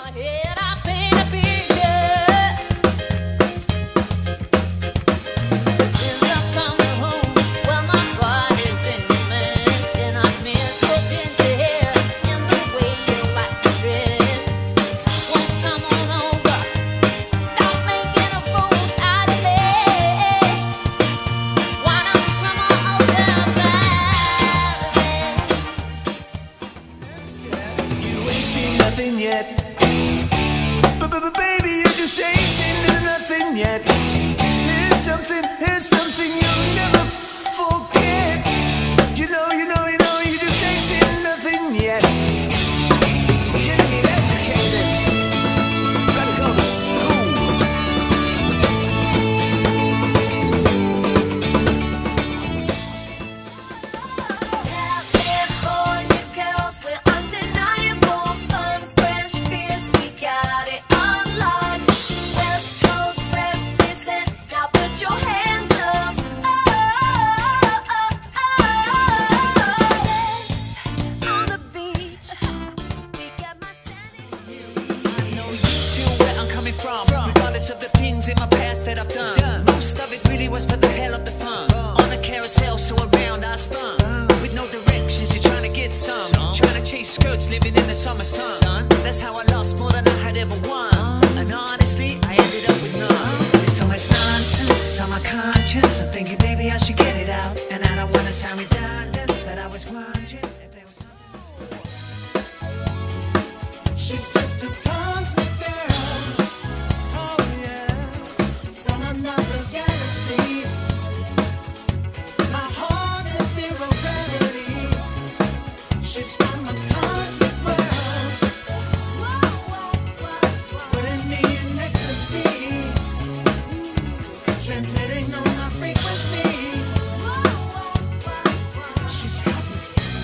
Nothing yet, but baby, you just ain't seen nothing yet. Here's something you'll never forget. You know, you just ain't seen nothing yet. You need educated, better go to school. California girls, we're undeniable, fun, fresh, fierce, we got it unlocked. West Coast represent, now put your hands up. Sex on the beach, we got my sanity. I know you feel where I'm coming from, regardless of the things in my past that I've done. Most of it really was for the hell of the fun. On a carousel, so around I spun. With no directions, you're trying to get some. Trying to chase skirts, living in the summer sun. That's how I lost more than I had ever won. And honestly, I ended up with none. There's so much nonsense, it's on my conscience. I'm thinking maybe I should get it out. And I don't wanna sound redundant, but I was wondering if there was something. She's just a cosmic girl, oh yeah, from another galaxy. My heart's at zero gravity. She's from a cosmic world, putting me in ecstasy, transmitting on my frequencies. She's cosmic.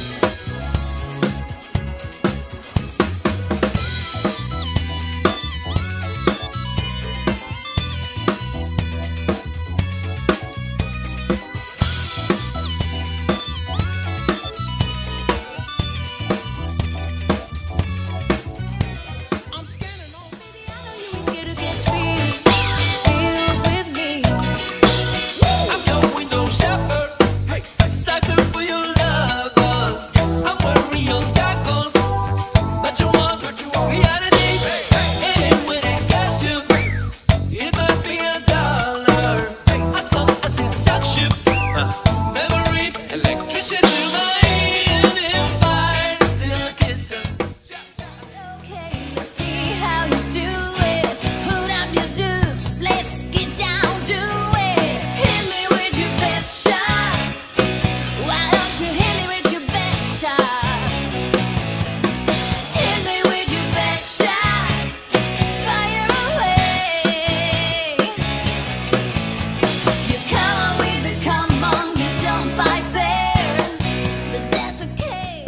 I'm scanning all. Here to get feels with me. I'm your window shopper, hey, a sucker for your lover. I'm wearing your goggles, but you want reality. And when it gets you, it might be $1. As long as it shocks you, memory, electricity to mine. If I still kiss her. Okay, let's see how you do it. Put up your dukes, let's get down to it. Hit me with your best shot. Why don't you hit me with your best shot? Hit me with your best shot. Fire away. You come on with the come on, you don't fight fair, but that's okay.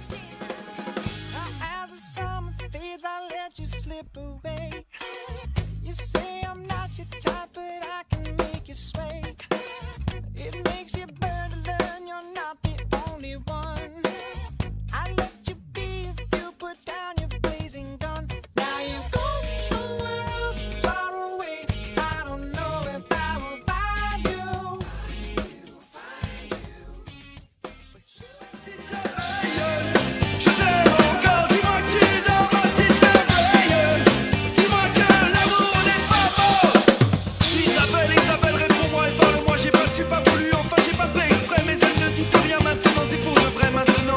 As the summer fades, I let you slip away. You say I'm not your type, but I can make you sway. It makes you burn to learn you're not the only one. I let you be if you put down your blazing gun. Now you go somewhere else, far away. I don't know if I will find you. Je t'aime encore, dis-moi que tu es dans ma petite merveille. Dis-moi que l'amour n'est pas mort. Isabelle, réponds-moi et parle-moi. J'ai pas su, pas voulu, enfin j'ai pas fait exprès. Mais elle ne dit plus rien maintenant, c'est pour de vrai maintenant.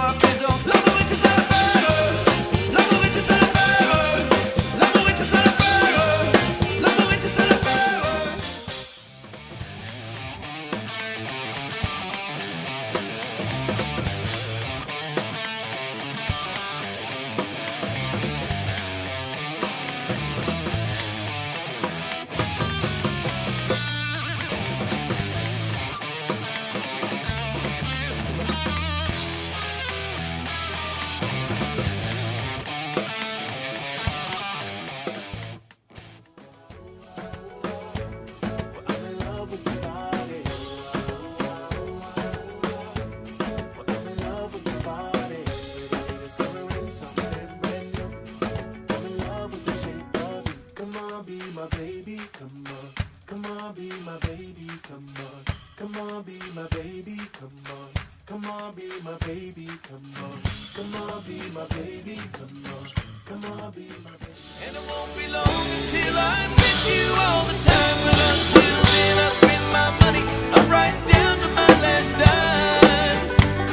baby, come on. Come on, be my baby, come on. Come on, be my baby, come on. Come on, be my baby, come on. Come on, be my baby, come on. Come on, be my baby. And it won't be long until I'm with you all the time. But until then, I spend my money up right down to my last dime.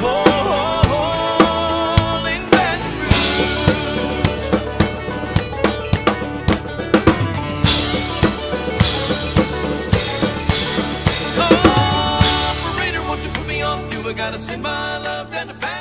Calling Baton Rouge. Oh, operator, won't you put me on through? I gotta send my love down to Baton Rouge.